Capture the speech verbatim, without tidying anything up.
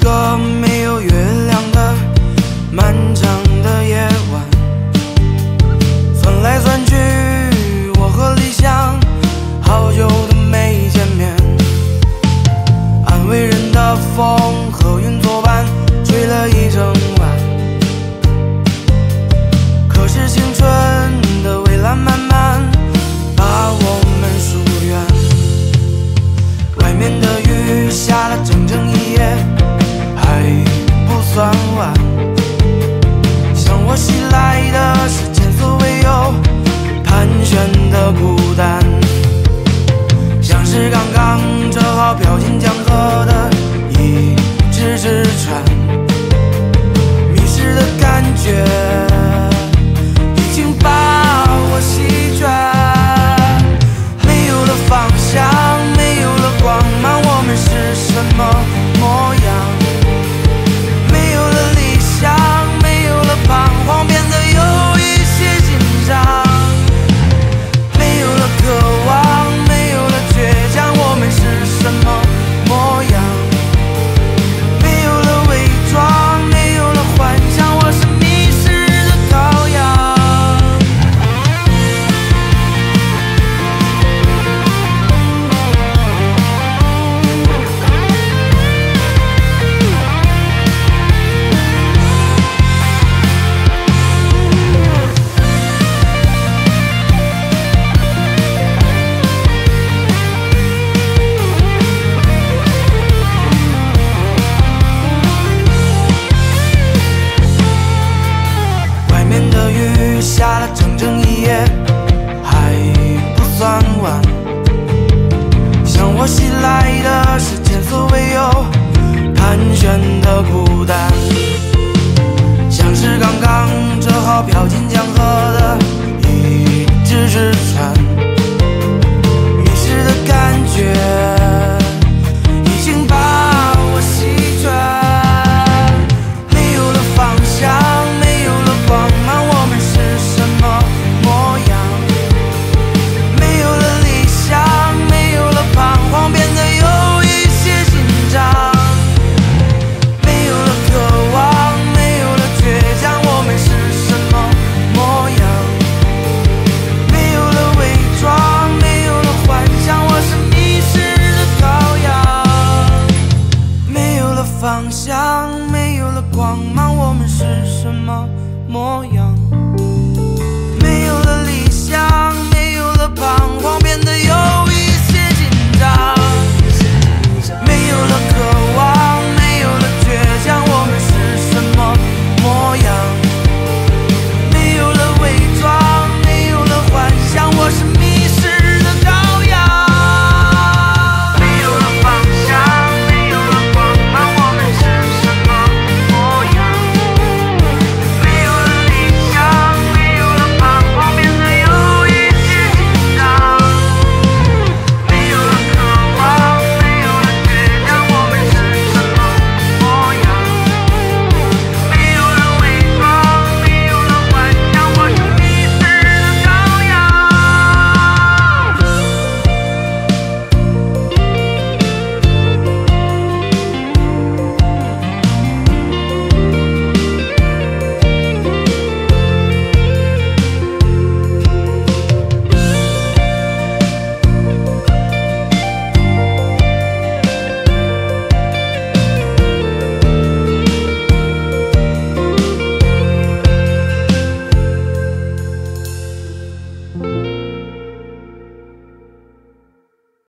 个没有月亮的漫长的夜晚，算来算去，我和理想好久都没见面。安慰人的风和云作伴，吹了一整晚。可是青春的蔚蓝慢慢把我们疏远。外面的雨下了整整一夜，还不算晚。向我袭来的是前所未有盘旋的孤单，像是刚刚折好飘进江河的一只只船。迷失的感觉已经把我席卷，没有了方向，没有了光芒，我们是什么模样？没有了理想，没有了彷徨，变得有一些紧张。没有了渴望，没有了倔强，我们是什么模样？没有了伪装，没有了幻想，我是迷失的羔羊。外面的雨下了整整一夜，还不算晚。向我袭来的是前所未有盘旋的孤单，像是刚刚折好飘进江河的一只只船。迷失的感觉已经把我席卷，没有了方向，没有了光芒，我们是什么模样？没有了理想，没有了彷徨，变得有一些紧张。没有了渴望，没有了倔强，我们是什么模样？没有了伪装，没有了幻想，我是迷失的羔羊。没有了方向，没有了光芒，我们是什么模样？